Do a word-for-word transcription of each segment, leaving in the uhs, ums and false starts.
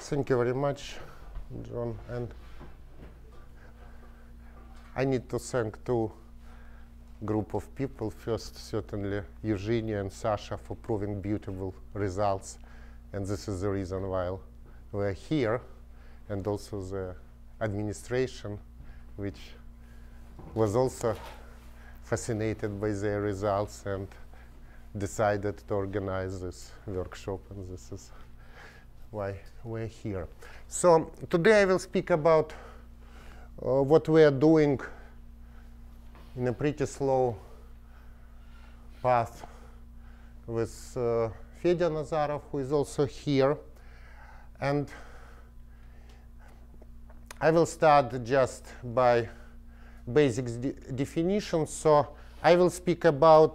thank you very much, John. And I need to thank two group of people. First, certainly, Eugenia and Sasha for proving beautiful results. And this is the reason why we're here. And also the administration, which was also fascinated by their results and decided to organize this workshop. And this is why we're here. So today I will speak about uh, what we are doing in a pretty slow path with uh, Fedya Nazarov, who is also here. And I will start just by basic de definition. So I will speak about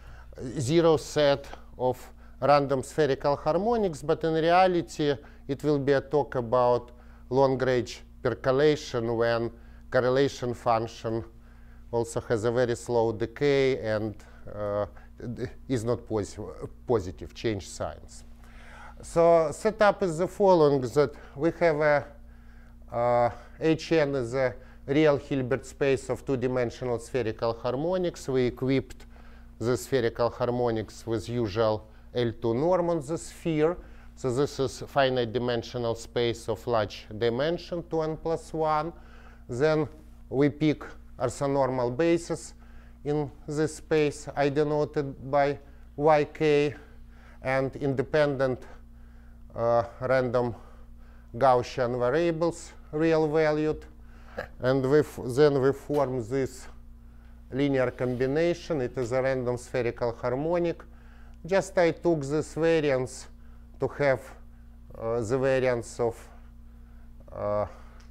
zero set of random spherical harmonics, but in reality, it will be a talk about long-range percolation when correlation function also has a very slow decay and uh, is not posi positive, change signs. So setup is the following, that we have a uh, H n is a real Hilbert space of two-dimensional spherical harmonics. We equipped the spherical harmonics with usual L two norm on the sphere. So this is finite dimensional space of large dimension, two n plus one. Then we pick orthonormal bases in this space, I denoted by Y K, and independent uh, random Gaussian variables, real valued. And we then we form this linear combination. It is a random spherical harmonic. Just I took this variance to have uh, the variance of uh,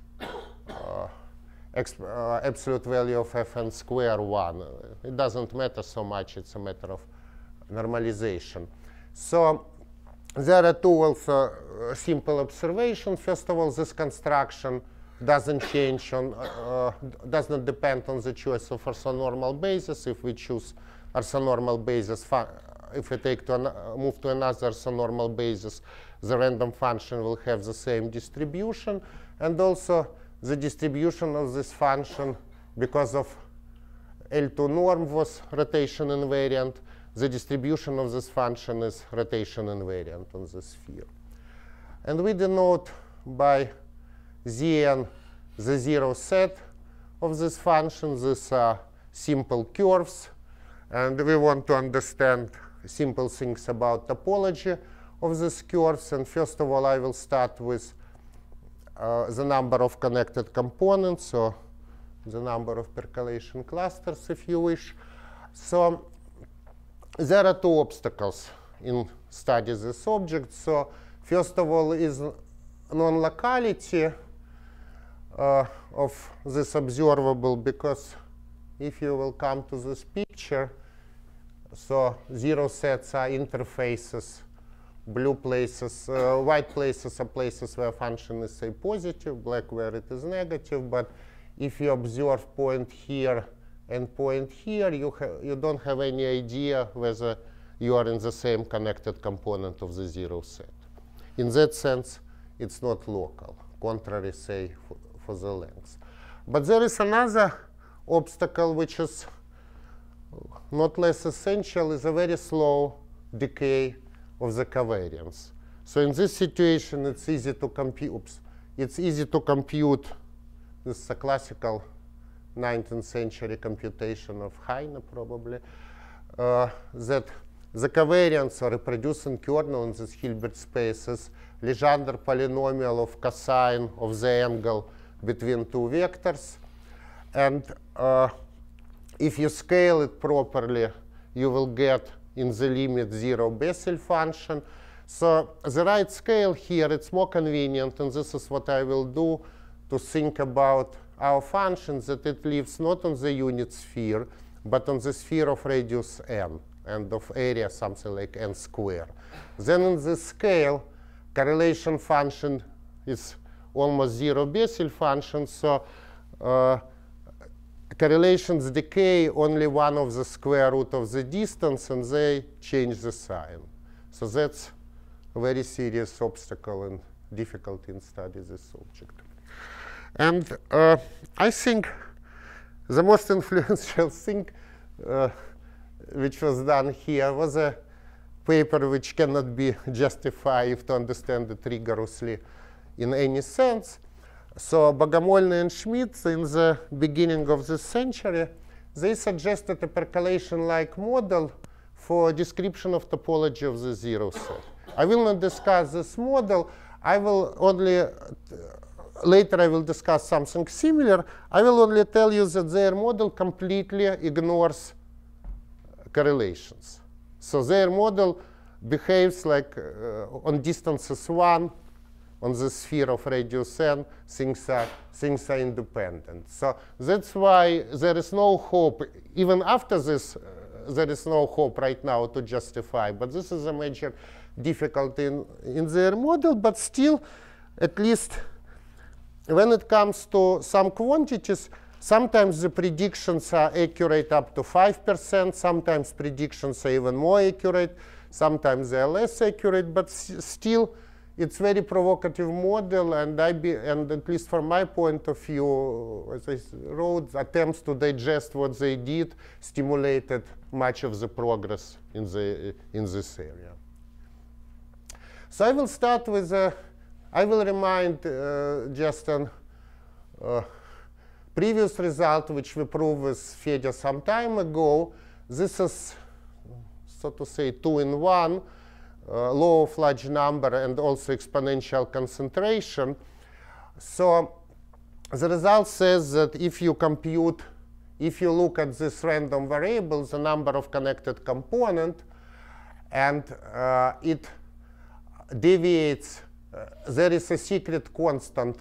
uh, exp uh, absolute value of fn square one. It doesn't matter so much. It's a matter of normalization. So there are two also uh, simple observations. First of all, this construction doesn't change on, uh, does not depend on the choice of orthonormal basis. If we choose orthonormal basis, if we take to an, uh, move to another orthonormal basis, the random function will have the same distribution. And also the distribution of this function, because of L two norm was rotation invariant, the distribution of this function is rotation invariant on the sphere. And we denote by Zn the zero set of this function. These are simple curves. And we want to understand simple things about topology of these curves. And first of all, I will start with uh, the number of connected components, so the number of percolation clusters, if you wish. So there are two obstacles in studying this object. So first of all is non-locality uh, of this observable, because if you will come to this picture, so zero sets are interfaces, blue places, uh, white places are places where function is, say, positive, black where it is negative. But if you observe point here and point here, you, you don't have any idea whether you are in the same connected component of the zero set. In that sense, it's not local, contrary, say, for, for the length. But there is another obstacle which is not less essential, is a very slow decay of the covariance. So in this situation, it's easy to compute. Oops, it's easy to compute. This is a classical nineteenth century computation of Heine, probably, uh, that the covariance or reproducing kernel in this Hilbert space is Legendre polynomial of cosine of the angle between two vectors. And uh, if you scale it properly, you will get in the limit zero Bessel function. So the right scale here, it's more convenient, and this is what I will do to think about our function, that it lives not on the unit sphere, but on the sphere of radius n, and of area something like n square. Then in this scale, correlation function is almost zero Bessel function, so uh, correlations decay only one of the square root of the distance, and they change the sign. So that's a very serious obstacle in difficulty in studying this object. And uh, I think the most influential thing uh, which was done here was a paper which cannot be justified if to understand it rigorously in any sense. So Bogomolny and Schmidt, in the beginning of this century, they suggested a percolation-like model for description of topology of the zero set. I will not discuss this model. I will only, uh, later I will discuss something similar. I will only tell you that their model completely ignores correlations. So their model behaves like uh, on distances one, on the sphere of radius n, things are, things are independent. So that's why there is no hope, even after this, uh, there is no hope right now to justify. But this is a major difficulty in, in their model. But still, at least when it comes to some quantities, sometimes the predictions are accurate up to five percent. Sometimes predictions are even more accurate. Sometimes they are less accurate. But still, it's a very provocative model, and I be, and at least from my point of view, as I wrote, attempts to digest what they did stimulated much of the progress in the in this area. So I will start with a, I will remind uh, just an uh, previous result which we proved with Fedya some time ago. This is, so to say, two in one. Uh, law of large number and also exponential concentration. So the result says that if you compute, if you look at this random variable, the number of connected component, and uh, it deviates, uh, there is a secret constant.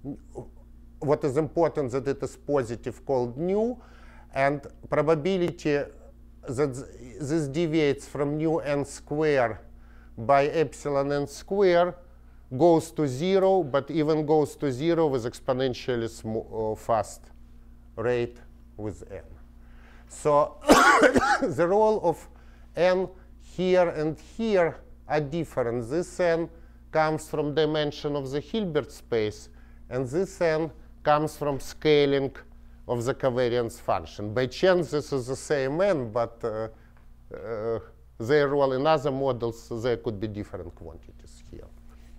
What is important that it is positive, called nu, and probability that this deviates from nu n square by epsilon n square goes to zero, but even goes to zero with exponentially uh, fast rate with n. So the role of n here and here are different. This n comes from dimension of the Hilbert space, and this n comes from scaling of the covariance function. By chance, this is the same n, but uh, uh, their role in other models, there could be different quantities here.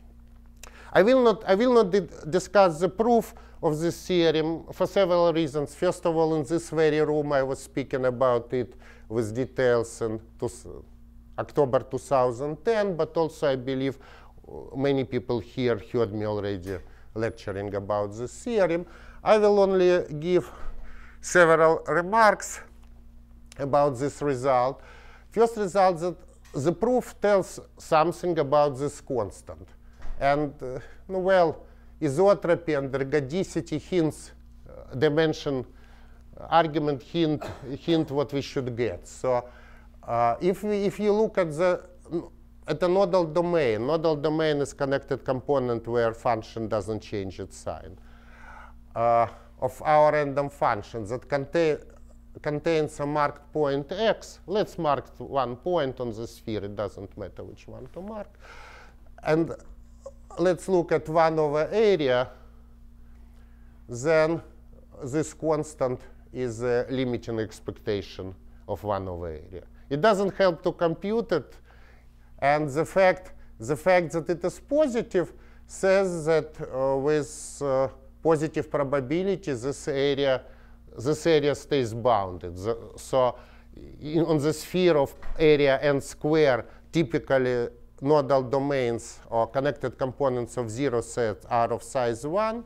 I will not, I will not di discuss the proof of this theorem for several reasons. First of all, in this very room, I was speaking about it with details in October two thousand ten, but also I believe many people here heard me already lecturing about this theorem. I will only give several remarks about this result. First result, that the proof tells something about this constant. And, uh, well, isotropy and ergodicity hints, uh, dimension uh, argument hint, hint what we should get. So uh, if, we, if you look at the, at the nodal domain, nodal domain is connected component where function doesn't change its sign, uh, of our random functions that contain contains a marked point x. Let's mark one point on the sphere. It doesn't matter which one to mark. And let's look at one over area. Then this constant is a limiting expectation of one over area. It doesn't help to compute it. And the fact, the fact that it is positive says that uh, with uh, positive probability, this area this area stays bounded. The, so in, on the sphere of area n square, typically nodal domains or connected components of zero set are of size one.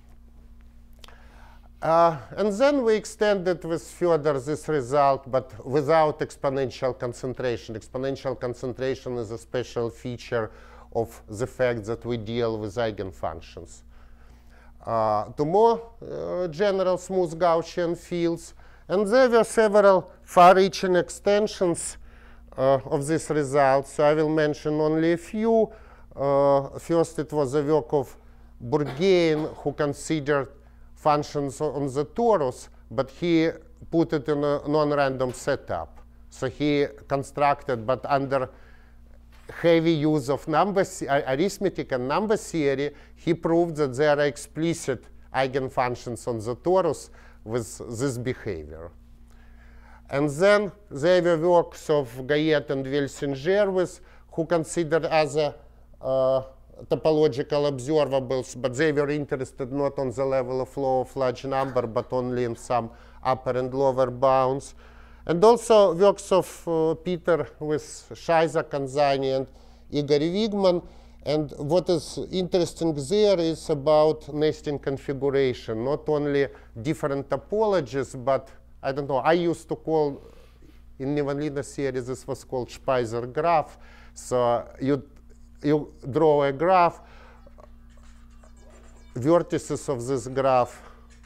Uh, and then we extended with further this result, but without exponential concentration. Exponential concentration is a special feature of the fact that we deal with eigenfunctions. Uh, to more uh, general smooth Gaussian fields. And there were several far-reaching extensions uh, of this result. So I will mention only a few. Uh, first, it was the work of Bourgain, who considered functions on the torus, but he put it in a non-random setup. So he constructed, but under heavy use of number arithmetic and number theory, he proved that there are explicit eigenfunctions on the torus with this behavior. And then there were works of Gayet and Wilson-Jervis, who considered other uh, topological observables, but they were interested not on the level of law of large number, but only in some upper and lower bounds. And also works of uh, Peter with Scheiser, Kanzani, and Igor Wigman. And what is interesting there is about nesting configuration, not only different topologies, but I don't know, I used to call, in nonlinear theory, this was called Speiser graph. So you, you draw a graph, vertices of this graph,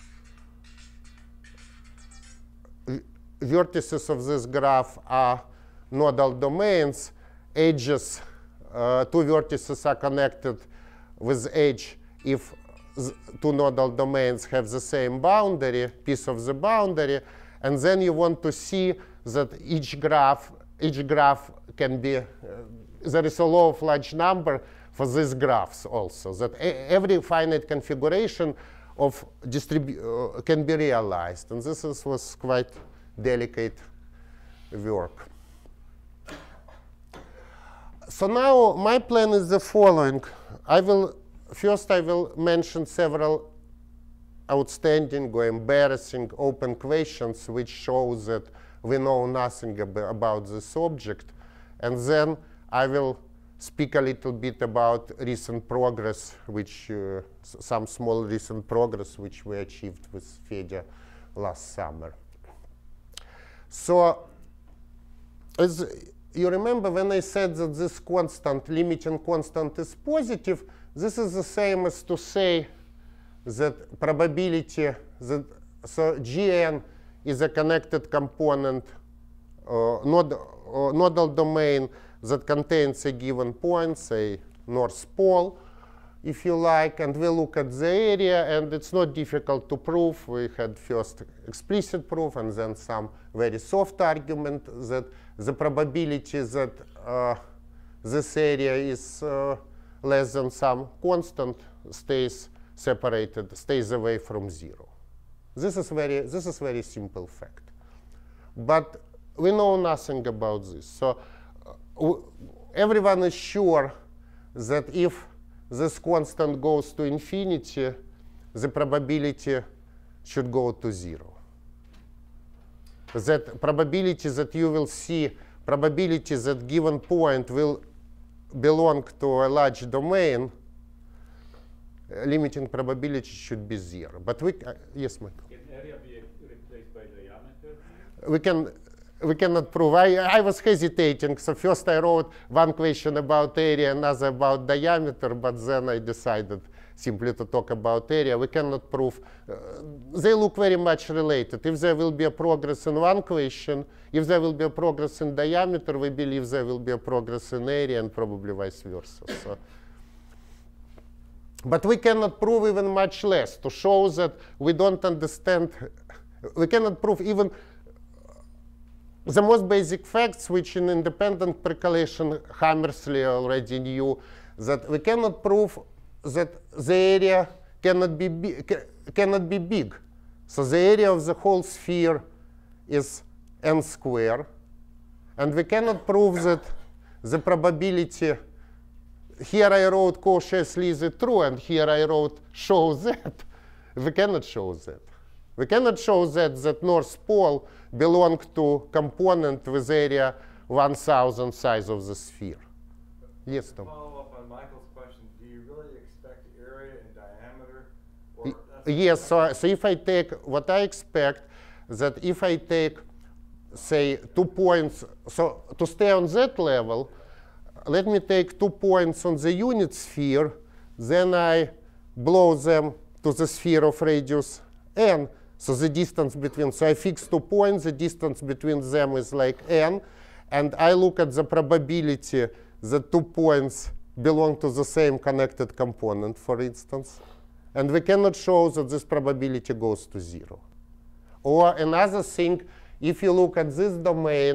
vertices of this graph are nodal domains, edges, uh, two vertices are connected with edge if two nodal domains have the same boundary, piece of the boundary. And then you want to see that each graph, each graph can be, uh, there is a law of large number for these graphs also, that every finite configuration of distribu uh, can be realized. And this is, was quite delicate work. So now my plan is the following. I will, first I will mention several outstanding or embarrassing open questions which show that we know nothing ab about this object. And then I will speak a little bit about recent progress, which uh, some small recent progress which we achieved with Fedya last summer. So as you remember when I said that this constant, limiting constant is positive, this is the same as to say that probability that so Gn is a connected component, uh, nod, uh, nodal domain that contains a given point, say North Pole, if you like, and we look at the area, and it's not difficult to prove. We had first explicit proof and then some very soft argument that the probability that uh, this area is uh, less than some constant stays separated, stays away from zero. This is very, this is very simple fact. But we know nothing about this. So uh, everyone is sure that if this constant goes to infinity, the probability should go to zero. That probability that you will see, probability that given point will belong to a large domain, uh, limiting probability should be zero. But we, uh, yes, Michael? Can area be replaced by diameter? We can. We cannot prove. I, I was hesitating. So first I wrote one question about area, another about diameter, but then I decided simply to talk about area. We cannot prove. Uh, they look very much related. If there will be a progress in one question, if there will be a progress in diameter, we believe there will be a progress in area, and probably vice versa. So. But we cannot prove even much less, to show that we don't understand. We cannot prove even the most basic facts, which in independent percolation Hammersley already knew, that we cannot prove that the area cannot be, bi cannot be big. So the area of the whole sphere is n squared. And we cannot prove that the probability, here I wrote cautiously is true, and here I wrote show that. We cannot show that. We cannot show that that North Pole belong to component with area one thousand size of the sphere. Yes, Tom? Follow up on Michael's question. Do you really expect area and diameter? Or yes, so, so if I take what I expect, that if I take, say, two points, so to stay on that level, let me take two points on the unit sphere, then I blow them to the sphere of radius n. So the distance between, so I fix two points, the distance between them is like n, and I look at the probability that two points belong to the same connected component, for instance, and we cannot show that this probability goes to zero. Or another thing, if you look at this domain,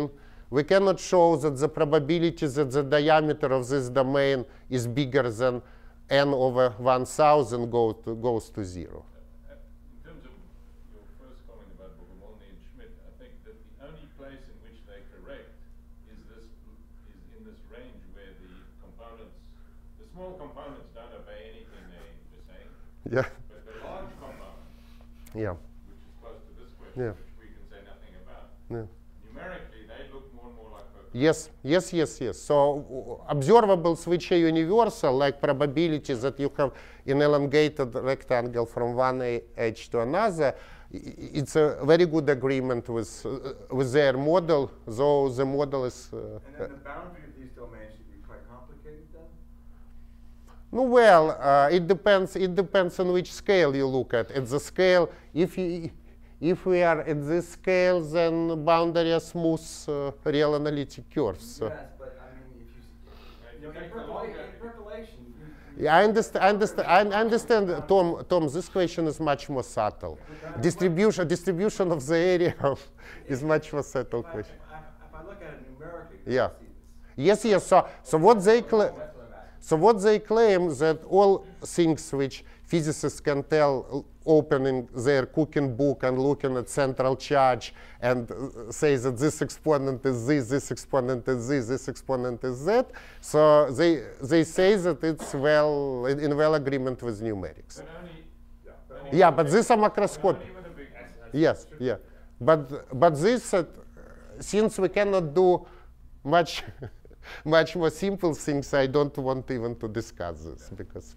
we cannot show that the probability that the diameter of this domain is bigger than n over one thousand go to, goes to zero. Uh, in terms of your first comment about Bogomolny and Schmidt, I think that the only place in which they're correct is this is in this range where the components, the small components don't obey anything they, they're saying. Yeah. But the large component, Yeah. which is close to this question, Yeah. which we can say nothing about, Yeah. numerically they look more and more like perfect. Yes, yes, yes, yes. So uh, observables which are universal, like probability that you have an elongated rectangle from one edge to another, it's a very good agreement with uh, with their model, though the model is. Uh, And then the boundary of these domains should be quite complicated then? No, well, uh, it depends. It depends on which scale you look at. At the scale, if you, if we are at this scale, then boundary are smooth uh, real analytic curves. So. Yes, but I mean, if you, s- you know, in percola- in percolation, you- Yeah, I understand. I understand. I understand, Tom. Tom, this question is much more subtle. Distribution, distribution of the area is much more subtle if I, if question. I, if I look at it numerically, you Yeah. can see this. Yes, yes. So, so what they claim. That's what I'm asking. So what they claim that all things which physicists can tell opening their cooking book and looking at central charge and uh, say that this exponent is this, this exponent is this, this exponent is that. So they they say that it's well in, in well agreement with numerics. But only, Yeah, but only- Yeah, but these are but macroscopic. only with a big S. Yes, yeah. But but this uh, since we cannot do much much more simple things, I don't want even to discuss this because.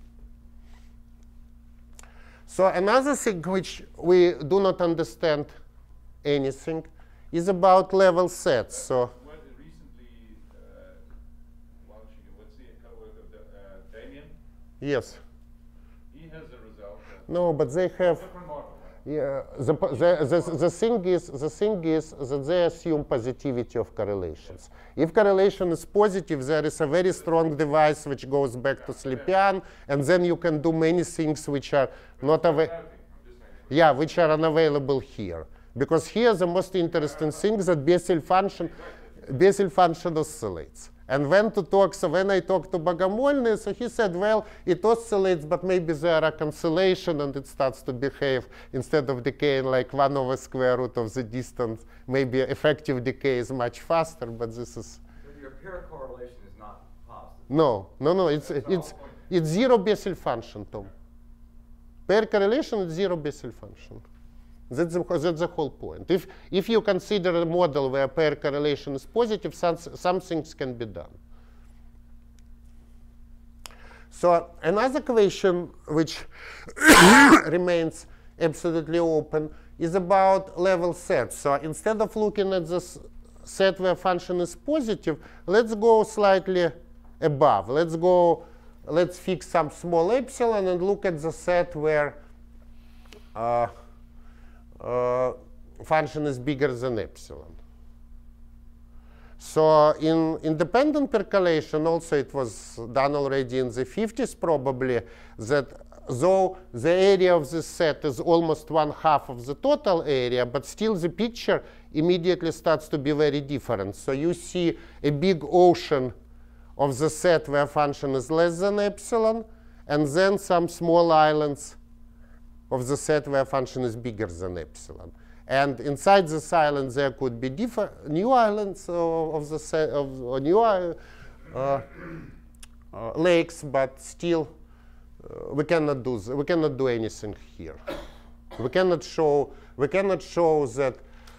So another thing which we do not understand anything is about level sets. So What recently, uh, launching, what's the co-work of the, uh, Damien? yes, He has a result. Of no, but they have. different model, right? Yeah, the, po- the, the, the thing is the thing is that they assume positivity of correlations. If correlation is positive, there is a very strong device which goes back to Slepian, and then you can do many things which are not available. I'm just saying. Yeah, which are unavailable here. Because here the most interesting thing is that Bessel function, Bessel function oscillates. And when to talk, so when I talked to Bogomolny, so he said, well, it oscillates, but maybe there are cancellation and it starts to behave instead of decaying like one over square root of the distance. Maybe effective decay is much faster, but this is But your pair correlation is not positive. no, no, no. It's it's it's zero Bessel function, Tom. Pair correlation is zero Bessel function. That's the, that's the whole point. If, if you consider a model where pair correlation is positive, some, some things can be done. So another question which remains absolutely open is about level sets. So instead of looking at this set where function is positive, let's go slightly above. Let's go, let's fix some small epsilon and look at the set where uh, Uh, function is bigger than epsilon. So in independent percolation, also it was done already in the fifties probably, that though the area of this set is almost one half of the total area, but still the picture immediately starts to be very different. So you see a big ocean of the set where function is less than epsilon, and then some small islands of the set where function is bigger than epsilon. And inside this island, there could be different new islands of, of the set of or new uh, uh, lakes, but still uh, we cannot do th we cannot do anything here. We cannot show we cannot show that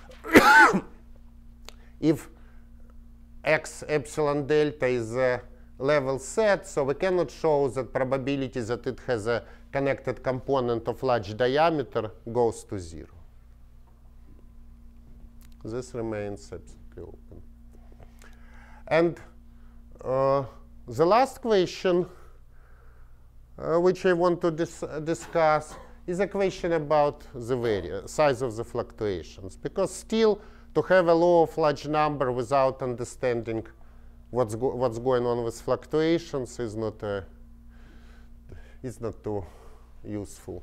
if x epsilon delta is a level set, so we cannot show that probability that it has a connected component of large diameter goes to zero. This remains absolutely open. And uh, the last question uh, which I want to dis uh, discuss is a question about the vari size of the fluctuations. Because still, to have a law of large number without understanding what's, go what's going on with fluctuations is not, a, is not too useful.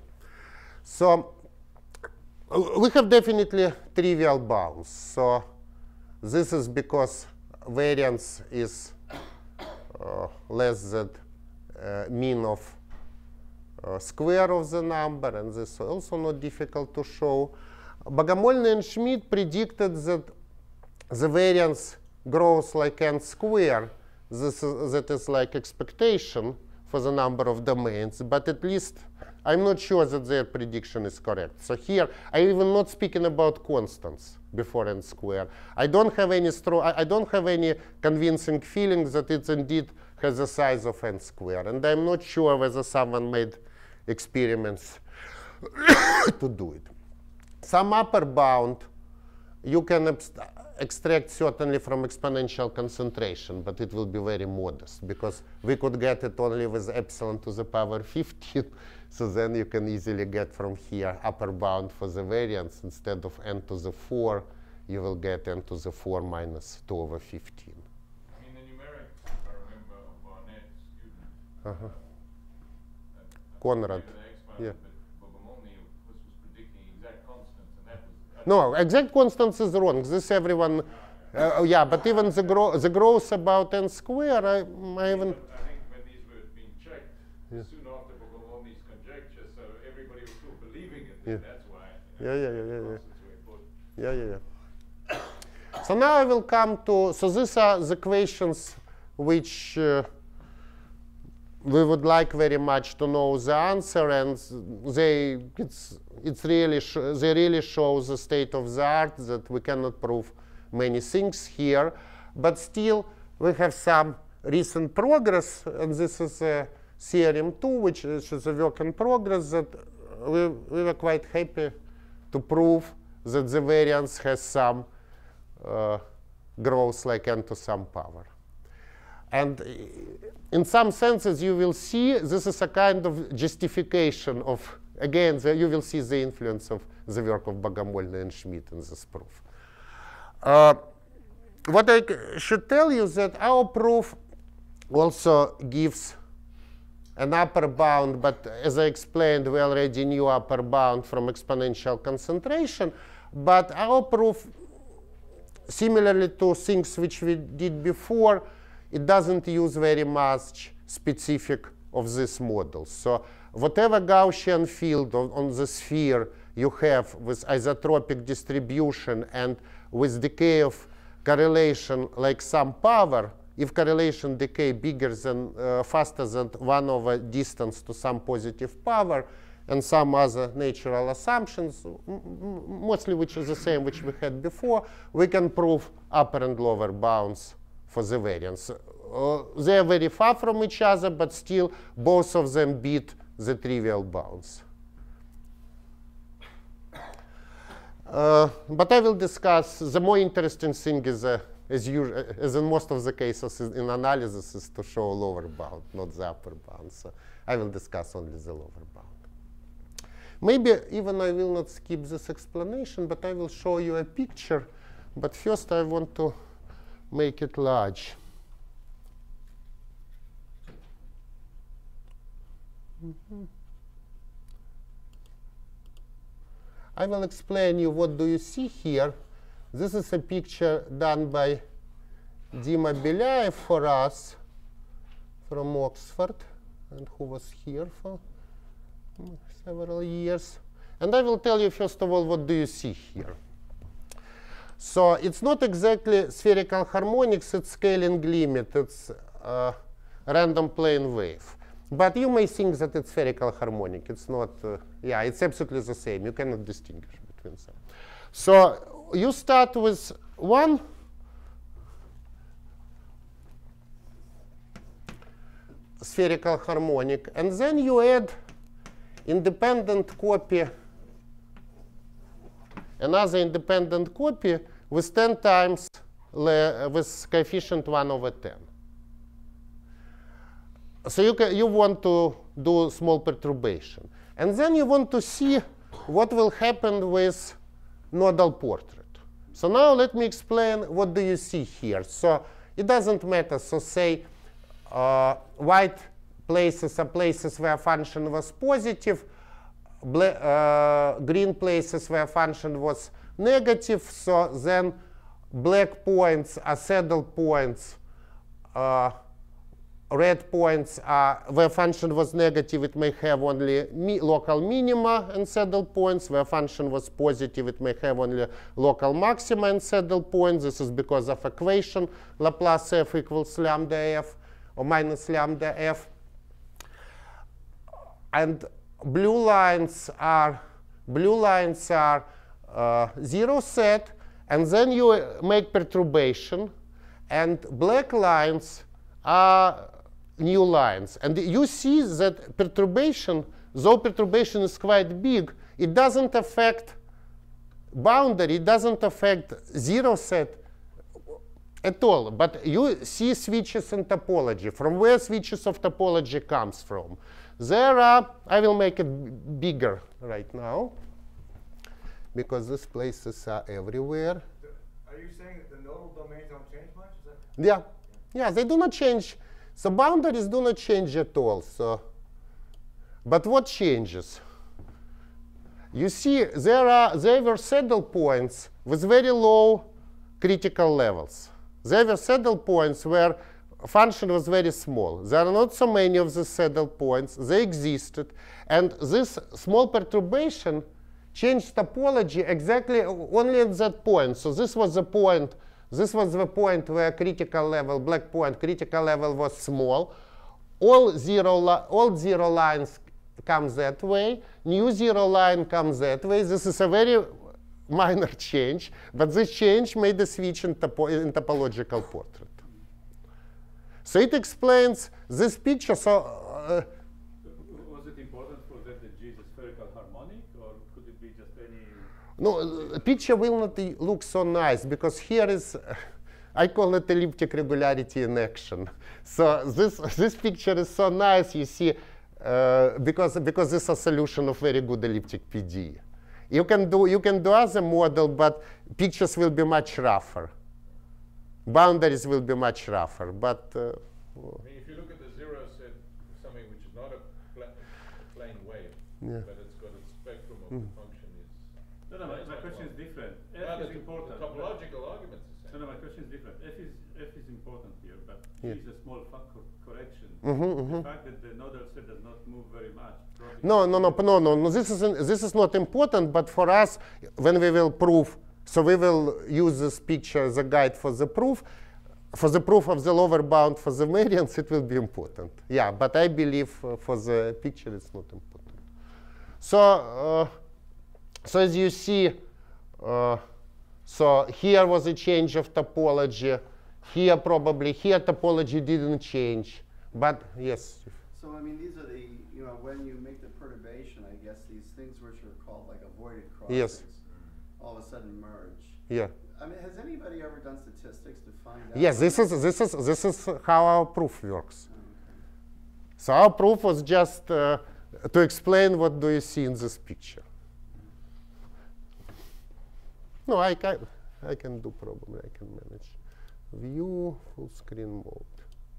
So uh, we have definitely trivial bounds. So This is because variance is uh, less than uh, mean of uh, square of the number, and this is also not difficult to show. Bogomolny and Schmidt predicted that the variance grows like n square. This is, that is like expectation for the number of domains, but at least I'm not sure that their prediction is correct. So here, I'm even not speaking about constants before n square. I don't have any strong, I don't have any convincing feeling that it indeed has the size of n square, and I'm not sure whether someone made experiments to do it. Some upper bound you can extract certainly from exponential concentration, but it will be very modest, because we could get it only with epsilon to the power fifteen. So then you can easily get from here upper bound for the variance. Instead of n to the four, you will get n to the four minus two over fifteen. I mean, the numeric, if I remember, of Barnett student. Uh-huh. Uh, Conrad. Yeah. But Bogomolny was, was predicting exact constants, and that was. No, exact constants is wrong. This everyone, uh, yeah, but even the, gro the growth about n square, I, I even. I think when these were being checked, Yeah. soon after Bogomolny's conjecture, so everybody was still believing it. Yeah. And that's why. You Yeah, know, yeah, yeah, yeah, yeah. constants were important. Yeah, yeah, yeah. So now I will come to, so these are the questions which uh, we would like very much to know the answer, and they, it's, it's really sh they really show the state of the art, that we cannot prove many things here, but still we have some recent progress, and this is uh, theorem two, which is a work in progress, that we, we were quite happy to prove that the variance has some uh, growth like n to some power. And in some senses, you will see this is a kind of justification of, again, the, you will see the influence of the work of Bogomolny and Schmidt in this proof. Uh, what I should tell you is that our proof also gives an upper bound, but as I explained, we already knew upper bound from exponential concentration. But our proof, similarly to things which we did before, it doesn't use very much specific of this model. So whatever Gaussian field on, on the sphere you have with isotropic distribution and with decay of correlation like some power, if correlation decay bigger than, uh, faster than one over distance to some positive power, and some other natural assumptions, mostly which is the same which we had before, we can prove upper and lower bounds for the variance. Uh, they are very far from each other, but still both of them beat the trivial bounds. Uh, but I will discuss, the more interesting thing is, uh, as, usual, as in most of the cases in analysis, is to show lower bound, not the upper bound. So I will discuss only the lower bound. Maybe even I will not skip this explanation, but I will show you a picture. But first I want to make it large. Mm-hmm. I will explain you what do you see here. This is a picture done by Dima Belyaev for us from Oxford, and who was here for several years. And I will tell you, first of all, what do you see here. So it's not exactly spherical harmonics, it's scaling limit, it's uh, random plane wave. But you may think that it's spherical harmonic. It's not, uh, yeah, it's absolutely the same. You cannot distinguish between them. So you start with one spherical harmonic, and then you add independent copy, another independent copy with ten times, with coefficient one over ten. So you, can, you want to do small perturbation. And then you want to see what will happen with nodal portrait. So now let me explain what do you see here. So it doesn't matter. So say uh, white places are places where function was positive, uh, green places where function was negative. So then black points are saddle points, uh, red points are, where function was negative, it may have only mi local minima and saddle points. Where function was positive, it may have only local maxima and saddle points. This is because of equation Laplace f equals lambda f or minus lambda f. And blue lines are blue lines are uh, zero set, and then you make perturbation, and black lines are new lines. And you see that perturbation, though perturbation is quite big, it doesn't affect boundary, it doesn't affect zero set at all. But you see switches in topology. From where switches of topology comes from? There are, I will make it bigger right now, because these places are everywhere. Are you saying that the nodal domains don't change much? Is that Yeah, yeah, they do not change. So boundaries do not change at all. So, but what changes? You see, there are there were saddle points with very low critical levels. There were saddle points where function was very small. There are not so many of the saddle points. They existed, and this small perturbation changed topology exactly only at that point. So this was the point. This was the point where critical level, black point, critical level was small. All zero, all zero lines come that way. New zero line comes that way. This is a very minor change, but this change made the switch in, topo in topological portrait. So it explains this picture. So uh, was it important for that the G is a spherical harmonic, or could it be just any? No, the picture will not look so nice, because here is, I call it elliptic regularity in action. So this this picture is so nice, you see, uh, because because this is a solution of very good elliptic P D E. You can do you can do other model, but pictures will be much rougher. Boundaries will be much rougher, but. Uh, I mean, if you look at the zero set, something which is not a, pla a plane wave, Yeah. but it's got a spectrum of Mm. the function is. No, no, my, my question is different. No, F the is important. The but- topological arguments is the No, same. no, my question is different. F is F is important here, but Yeah. G is a small fun co correction. mhm, The mhm. fact that the nodal set does not move very much. probably- No, no, no, no, no, no. This is this is not important. But for us, when we will prove, so we will use this picture as a guide for the proof. For the proof of the lower bound for the variance, it will be important. Yeah, but I believe uh, for the picture, it's not important. So, uh, so as you see, uh, so here was a change of topology. Here probably here topology didn't change. But yes. So, I mean, these are the, you know, when you make the perturbation, I guess these things which are called like avoided crossings Yes. all of a sudden merge. Yeah. I mean, has anybody ever done statistics to find out? Yes, this is this is this is how our proof works. So our proof was just uh, to explain what do you see in this picture. No, I can I can do probably I can manage. View full screen mode.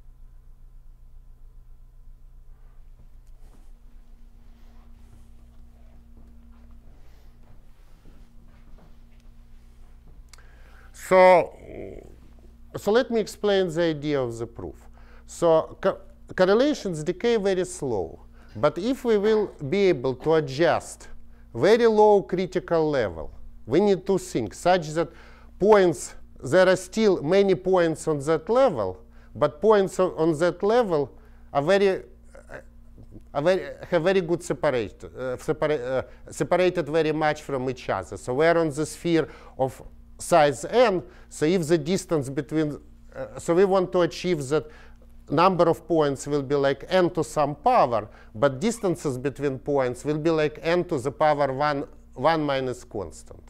So, so let me explain the idea of the proof. So co correlations decay very slow. But if we will be able to adjust very low critical level, we need to think such that points, there are still many points on that level, but points on, on that level are very, are very, have very good separate, uh, separa uh, separated very much from each other. So we're on the sphere of size n. So if the distance between, uh, so we want to achieve that number of points will be like n to some power, but distances between points will be like n to the power one, one minus constant.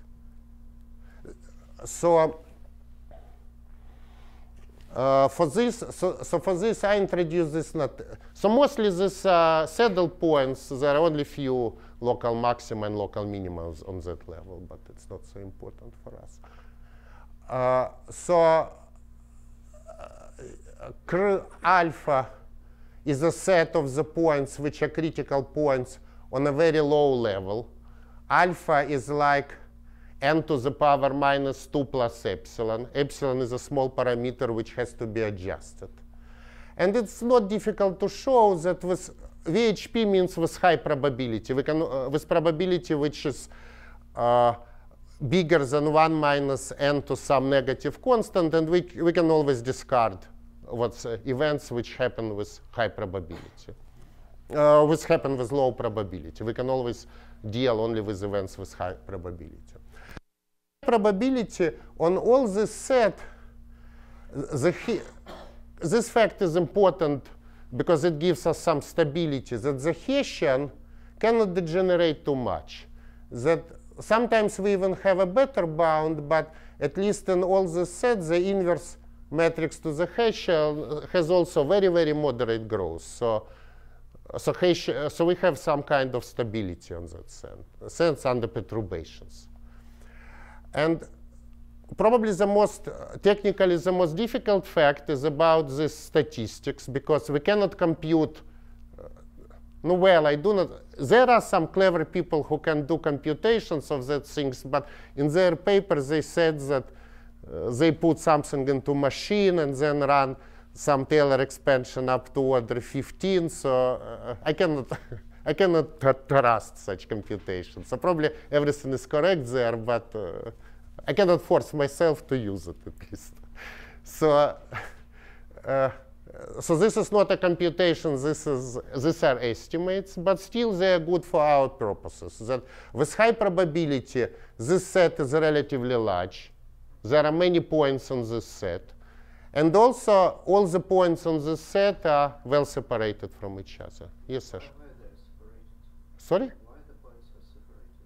So uh, for this, so, so for this, I introduce this not. So mostly these uh, saddle points, there are only few local maxima and local minima on that level, but it's not so important for us. Uh, so uh, cr alpha is a set of the points which are critical points on a very low level. Alpha is like n to the power minus two plus epsilon. Epsilon is a small parameter which has to be adjusted. And it's not difficult to show that with V H P means with high probability. We can, uh, with probability which is uh, bigger than one minus n to some negative constant, and we, we can always discard what's uh, events which happen with high probability. Uh, which happen with low probability. We can always deal only with events with high probability. Probability on all this set, the this fact is important because it gives us some stability, that the Hessian cannot degenerate too much. That sometimes we even have a better bound, but at least in all the sets, the inverse matrix to the Hessian has also very, very moderate growth. So, so, Hessian, so we have some kind of stability on that sense, sense under perturbations. And probably the most, uh, technically the most difficult fact is about this statistics, because we cannot compute, uh, no, well, I do not, there are some clever people who can do computations of that things, but in their paper they said that uh, they put something into machine and then run some Taylor expansion up to order fifteen, so uh, I cannot, I cannot trust such computations. So probably everything is correct there, but uh, I cannot force myself to use it at least. So, uh, uh, so this is not a computation. This is these are estimates, but still they are good for our purposes. That with high probability, this set is relatively large. There are many points on this set, and also all the points on this set are well separated from each other. Yes, Sasha. Why are they separated? Sorry. Why the points are separated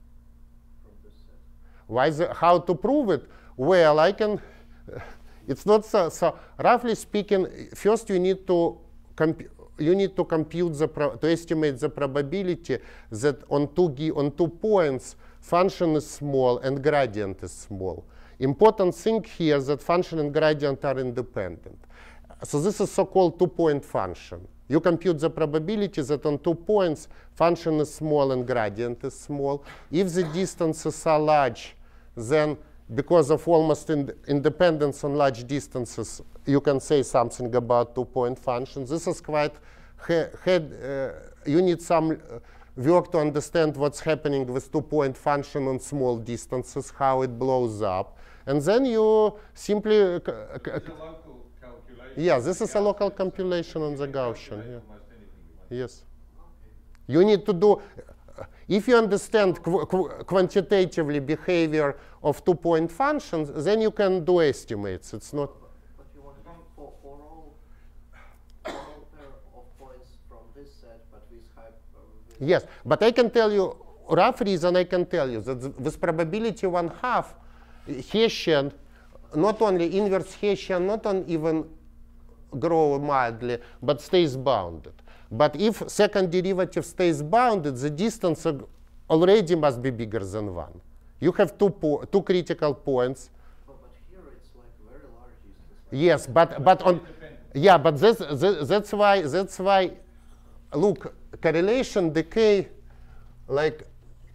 from this set? Why the, how to prove it? Well, I can, it's not so, so roughly speaking, first you need to, you need to compute the, pro to estimate the probability that on two, on two points, function is small and gradient is small. Important thing here is that function and gradient are independent. So this is so-called two-point function. You compute the probability that on two points, function is small and gradient is small. If the distances are large, then because of almost in independence on large distances, you can say something about two-point functions. This is quite, had, uh, you need some work to understand what's happening with two-point function on small distances, how it blows up. And then you simply... Uh, This is a local calculation. yeah, this is a local compilation on the Gaussian. Yeah. Yes. You need to do, if you understand qu qu quantitatively behavior of two-point functions, then you can do estimates. It's not. But you want to do for, for all, for all pair of points from this set, but with high. Uh, with Yes, but I can tell you, rough reason I can tell you that with probability one half, Hessian, not only inverse Hessian, not on even grow mildly, but stays bounded. But if second derivative stays bounded, the distance already must be bigger than one. You have two, po two critical points. but, but here it's like very large distance. Yes, but, but on, yeah, but that's, that, that's why, that's why, look, correlation decay, like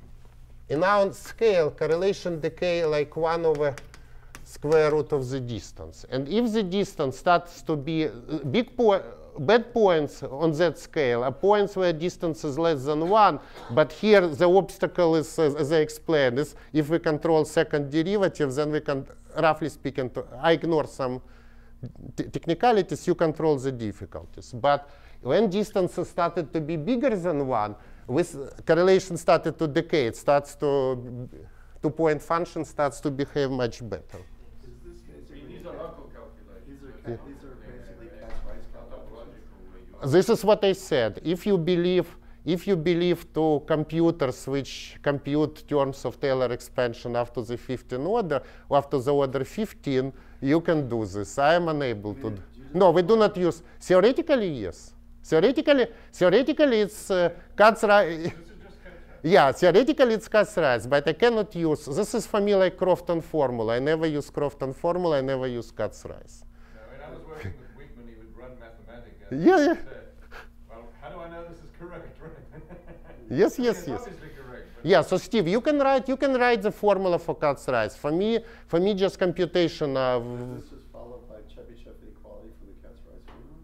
in our scale, correlation decay like one over square root of the distance. And if the distance starts to be big po bad points on that scale are points where distance is less than one, but here the obstacle is, uh, as I explained, is if we control second derivative, then we can, roughly speaking, to, I ignore some technicalities, you control the difficulties. But when distances started to be bigger than one, with correlation started to decay, it starts to, two-point function starts to behave much better. Is this basically? These are local calculations. These are, They're ca- these are basically they're Katz-Rice not calculations. topological where you- This is what I said. If you believe, if you believe to computers which compute terms of Taylor expansion after the fifteenth order, or after the order fifteen, you can do this. I am unable to. Do. No, we do not use. Theoretically, yes. Theoretically, theoretically, it's uh, Katz-Rice. Yeah, theoretically it's Katz-Rice, but I cannot use. This is for me like Crofton formula. I never use Crofton formula. I never use Katz-Rice. Now, when I was working with Wickman, he would run Mathematica. and Yeah, yeah. say, well, how do I know this is correct, right? Yes, yes, It's yes. obviously correct, but Yeah, so Steve, you can write you can write the formula for Katz's rise. For me, for me, just computation of. Is this just followed by Chebyshev inequality from the Katz's rise formula?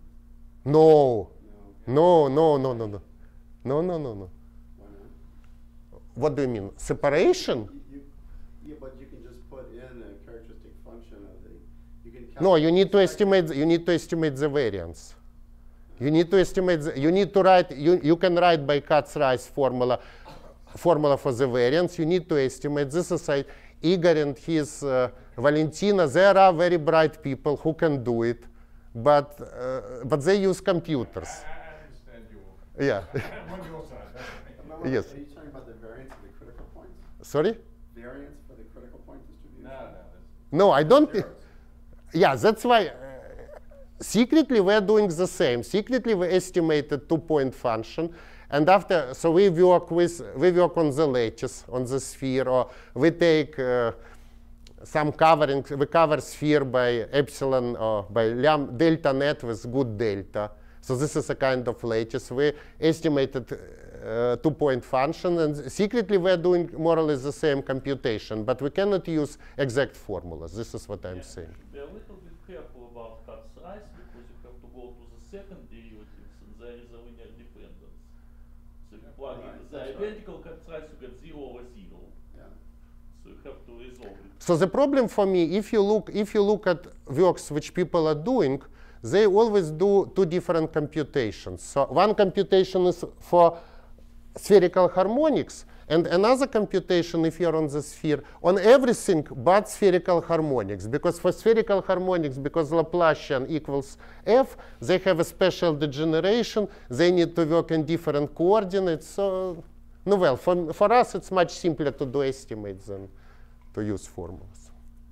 No, No. no, no, no, no, no, no, no, no, no. Why not? What do you mean? Separation? You, you, yeah, but you can just put in a characteristic function of the. You can. No, you need to calculate- estimate. You need to estimate the variance. You need to estimate. The, you need to write. You you can write by Katz's rise formula, formula for the variance. You need to estimate. This is a Igor and his uh, Valentina. There are very bright people who can do it, but uh, but they use computers. I, I understand you. Yeah. I'm on your side. I'm not- Yes. Are you talking about the variance of the critical points? Sorry? Variance for the critical point distribution? No, no. That's, No, I don't. Zeros. Yeah, that's why. Uh, secretly, we're doing the same. Secretly, we estimated two-point function, and after, so we work with, we work on the lattice, on the sphere, or we take uh, some covering, we cover sphere by epsilon or by lam, delta net with good delta. So this is a kind of lattice. We estimated uh, two-point function, and secretly we're doing more or less the same computation, but we cannot use exact formulas. This is what I'm Yeah, saying. be a little bit careful about Katz's rise because you have to go to the second derivatives and there is a linear dependence. So if you plug Right, in the that's right. identical Katz's rise, you get zero over zero. Yeah. So you have to resolve it. So the problem for me, if you look, if you look at works which people are doing, they always do two different computations. So one computation is for spherical harmonics, and another computation, if you're on the sphere, on everything but spherical harmonics. Because for spherical harmonics, because Laplacian equals f, they have a special degeneration. They need to work in different coordinates. So, no, well, for, for us, it's much simpler to do estimates than to use formulas.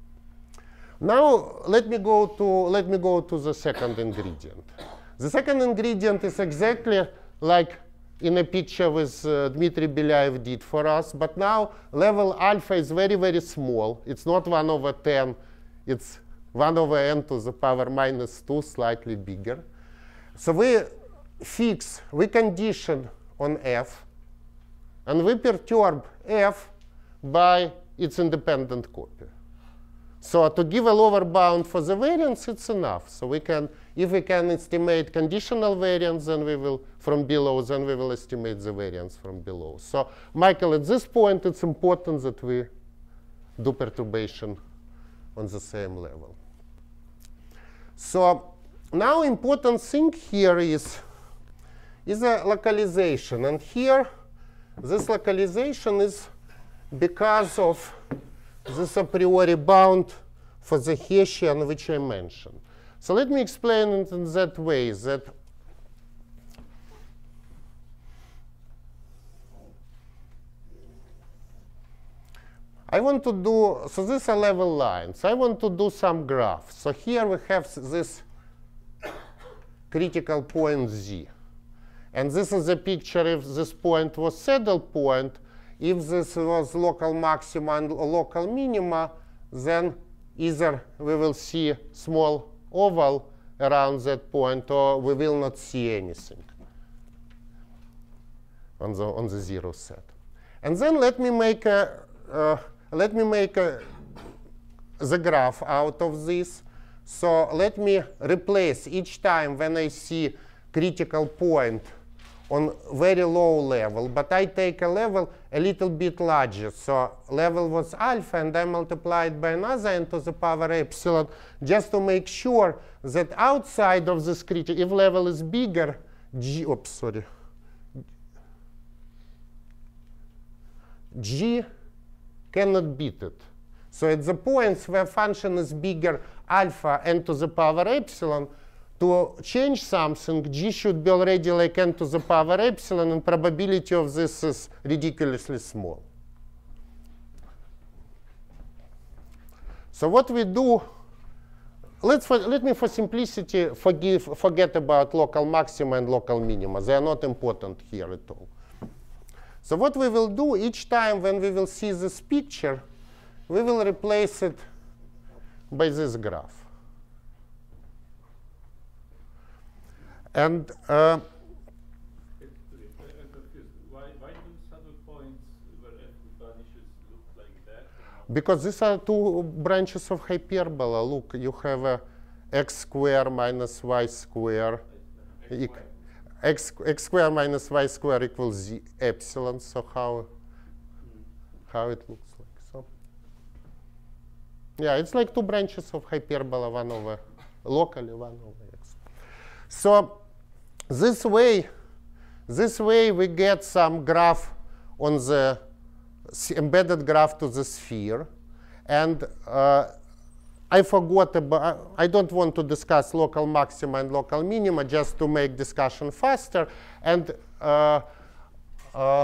Now let me go to let me go to the second ingredient. The second ingredient is exactly like in a picture with uh, Dmitry Belyaev did for us, but now level alpha is very, very small. It's not one over ten. It's one over n to the power minus two, slightly bigger. So we fix, we condition on f, and we perturb f by its independent copy. So to give a lower bound for the variance, it's enough. So we can, if we can estimate conditional variance, then we will, from below, then we will estimate the variance from below. So Michael, at this point, it's important that we do perturbation on the same level. So now important thing here is, is a localization. And here, this localization is because of this a priori bound for the Hessian which I mentioned. So let me explain it in that way, that I want to do, so these are level lines. I want to do some graph. So here we have this critical point Z. And this is a picture if this point was saddle point. If this was local maxima and local minima, then either we will see small oval around that point, or we will not see anything on the on the zero set. And then let me make a uh, let me make a, the graph out of this. So let me replace each time when I see critical point on very low level, but I take a level a little bit larger. So level was alpha, and I multiplied by another n to the power epsilon, just to make sure that outside of this critical, if level is bigger, g, oops, sorry, g cannot beat it. So at the points where function is bigger, alpha n to the power epsilon, to change something, g should be already like n to the power epsilon, and probability of this is ridiculously small. So what we do, let's for, let me for simplicity forgive, forget about local maxima and local minima. They are not important here at all. So what we will do each time when we will see this picture, we will replace it by this graph. And uh, I'm confused. Why, why do saddle points where f because these are two branches of hyperbola. Look, you have a x square minus y square. Explain. X, x square minus y square equals z epsilon. So how, how it looks like? So yeah, it's like two branches of hyperbola, one over locally, one over x. So this way, this way we get some graph on the embedded graph to the sphere. And uh, I forgot about, I don't want to discuss local maxima and local minima just to make discussion faster. And uh, uh,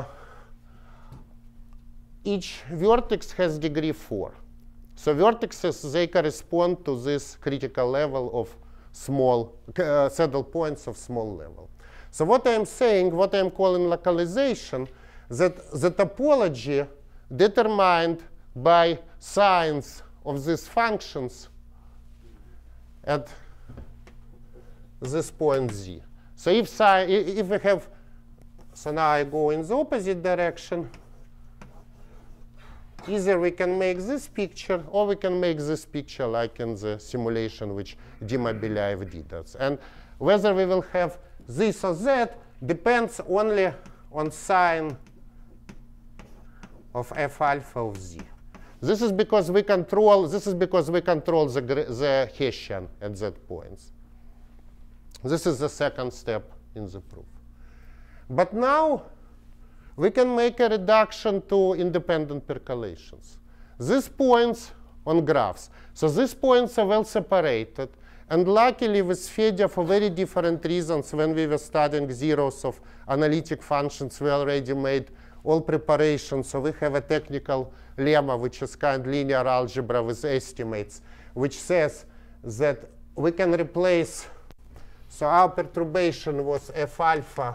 each vertex has degree four. So vertices, they correspond to this critical level of small, uh, saddle points of small level. So what I'm saying, what I'm calling localization, that the topology determined by signs of these functions at this point z. So if, psi, if we have, so now I go in the opposite direction, either we can make this picture or we can make this picture like in the simulation which Dima Belayev did us. And whether we will have this or that depends only on sign of f alpha of z. This is because we control. This is because we control the the Hessian at that points. This is the second step in the proof. But now we can make a reduction to independent percolations. These points on graphs. So these points are well separated. And luckily with Fedya, for very different reasons, when we were studying zeros of analytic functions, we already made all preparations. So we have a technical lemma, which is kind of linear algebra with estimates, which says that we can replace, so our perturbation was f alpha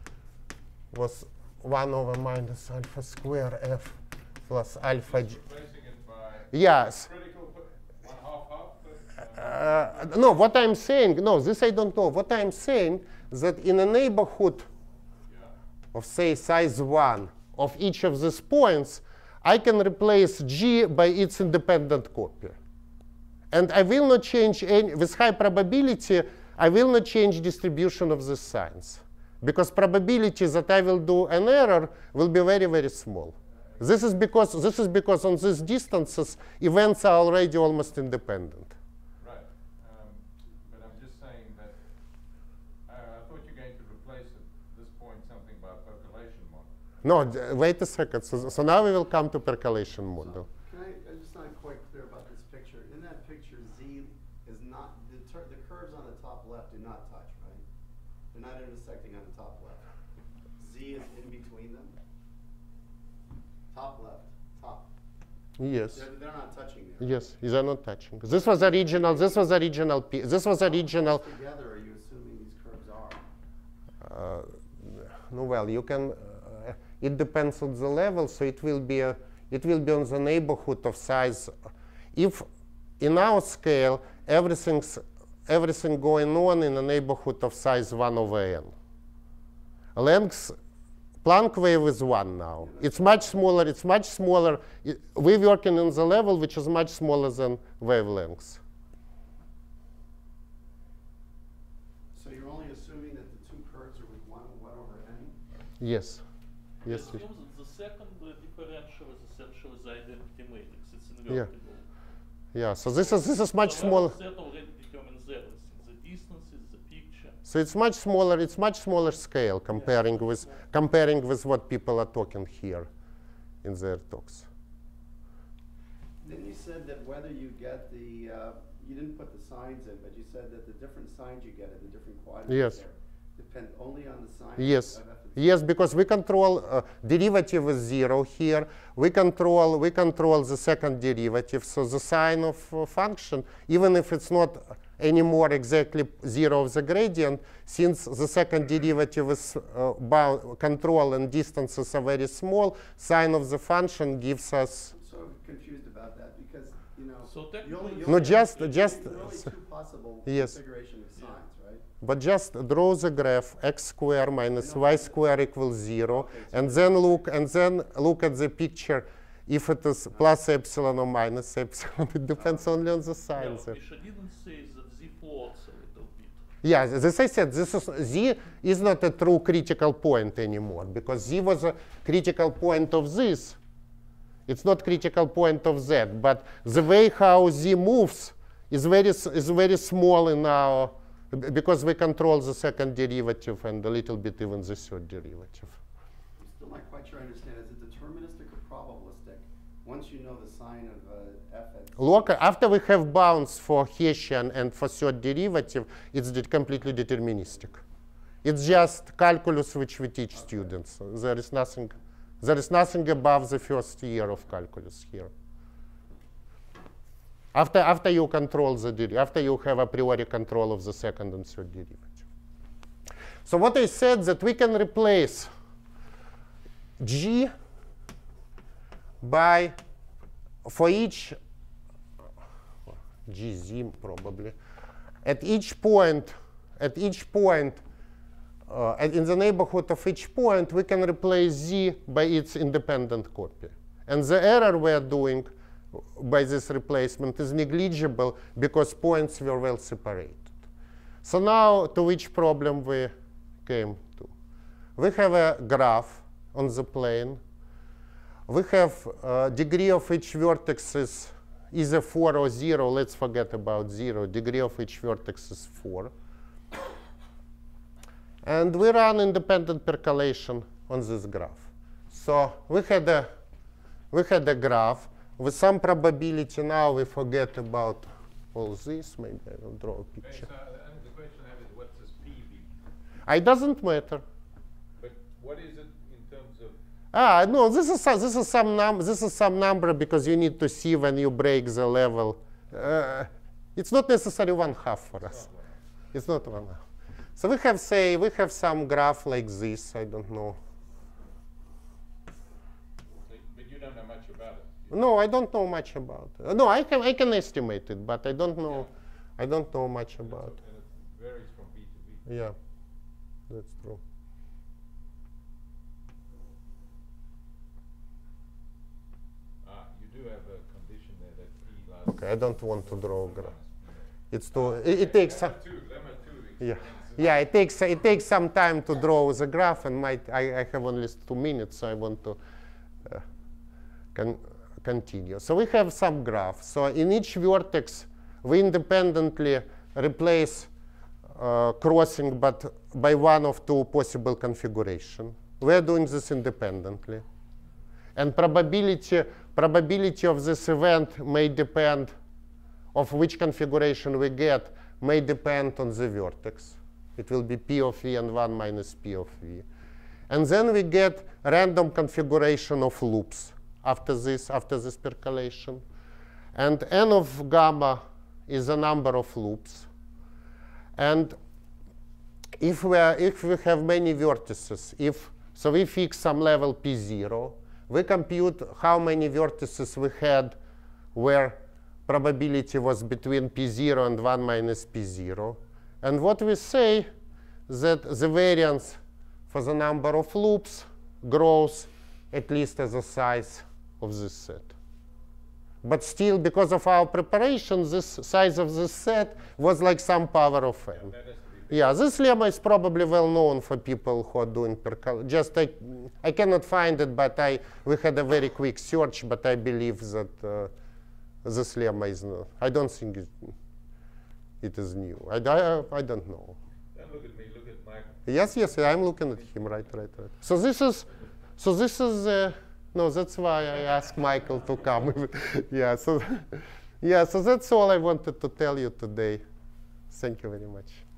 was one over minus alpha square f plus alpha g. Replacing it by Yes. critical one half half. But, Uh, uh, no, what I'm saying, no, this I don't know. What I'm saying is that in a neighborhood yeah. of, say, size one of each of these points, I can replace g by its independent copy. And I will not change any, with high probability, I will not change distribution of the signs. Because probability that I will do an error will be very, very small. This is because, this is because on these distances, events are already almost independent. Right. Um, but I'm just saying that uh, I thought you're going to replace at this point something by a percolation model. No, d- wait a second. So, so now we will come to percolation model. Can I, I'm just not quite clear about this picture. In that picture, Z is not, the, tur the curves on the top left do not touch, right? They're not intersecting on the top left. Z is in between them. Top left, top. Yes. They're, they're not touching there. Yes, these are not touching. This was original. This was original. P this was original. How close together are you assuming these curves are? Uh, no, well, you can. Uh, it depends on the level. So it will be a, it will be on the neighborhood of size. If in our scale everything's everything going on in a neighborhood of size one over n. Length. Planck wave is one now. It's much smaller. It's much smaller. It, we're working on the level which is much smaller than wavelengths. So you're only assuming that the two curves are with one, one over n? Yes. Yes. Assume that the second uh, differential is essentially the identity matrix. It's Yeah. invertible. Yeah. So this is this is much The level smaller. set already determines everything. The distance is the picture. So it's much smaller. It's much smaller scale comparing with comparing with what people are talking here in their talks. Then you said that whether you get the, uh, you didn't put the signs in, but you said that the different signs you get in the different quadrants Yes. there depend only on the sign Yes. of f and Yes, because we control uh, derivative is zero here. We control we control the second derivative. So the sign of uh, function, even if it's not anymore exactly zero of the gradient, since the second derivative is uh, bound, control and distances are very small, sign of the function gives us. I'm so confused about that because, you know, So you only, you No, only just have, just. there are only two possible Yes. configuration of signs, right? But just draw the graph x square minus y square equals zero, Okay, so and then look and then look at the picture. if it is plus epsilon or minus epsilon, it depends only on the sign. Yeah, Misha didn't say that Z floats a little bit. Yeah, as I said, this is, Z is not a true critical point anymore, because Z was a critical point of this. It's not critical point of Z, but the way how Z moves is very, is very small in our, because we control the second derivative and a little bit even the third derivative. I'm still not quite sure I understand. Is it deterministic or probabilistic? Once you know the sign of uh, f at Look, after we have bounds for Hessian and for third derivative, it's de completely deterministic. It's just calculus which we teach students. So there is nothing, there is nothing above the first year of calculus here. After, after you control the derivative, after you have a priori control of the second and third derivative. So what I said that we can replace G by, for each, G Z probably, at each point, at each point, uh, and in the neighborhood of each point, we can replace Z by its independent copy. And the error we're doing by this replacement is negligible because points were well separated. So now to which problem we came to? We have a graph on the plane. We have uh, degree of each vertex is either four or zero. Let's forget about zero. Degree of each vertex is four. And we run independent percolation on this graph. So we had a, we had a graph with some probability. Now we forget about all this. Maybe I will draw a picture. Okay, so uh, the question I have is, what's this P V? It doesn't matter. But what is it in terms of? Ah, no, this is some, this is some number. This is some number because you need to see when you break the level. Uh, it's not necessarily one half for us. It's not one half. So we have, say, we have some graph like this. I don't know. So, but you don't know much about it. You No, I don't know much about it. Uh, no, I can I can estimate it, but I don't know. I don't know much and about it's- And it varies from B to B. it. Yeah, that's true. Ah, you do have a condition there that P lasts. Okay, I don't want to draw a graph. minus It's too. It, it takes some. Lemma two, lemma two Yeah, explains yeah. It takes it takes some time to draw the graph, and my I, I have only two minutes, so I want to uh, con continue. So we have some graph. So in each vertex, we independently replace uh, crossing, but by one of two possible configuration. We're doing this independently, and probability probability of this event may depend of which configuration we get may depend on the vertex. It will be P of V and one minus P of V. And then we get random configuration of loops after this, after this percolation. And N of gamma is the number of loops. And if we, are, if we have many vertices, if, so we fix some level P zero, we compute how many vertices we had where probability was between P zero and one minus P zero. And what we say that the variance for the number of loops grows at least as the size of this set. But still, because of our preparation, this size of this set was like some power of n. That has to be Yeah, this lemma is probably well known for people who are doing percolation. Just I, I cannot find it, but I we had a very quick search, but I believe that uh, this lemma is not. I don't think it, it is new. I, I, I don't know. Don't look at me, look at Michael. Yes, yes, I'm looking at him. Right, right, right. So this is, so this is. Uh, no, that's why I asked Michael to come. yeah. So, yeah. So that's all I wanted to tell you today. Thank you very much.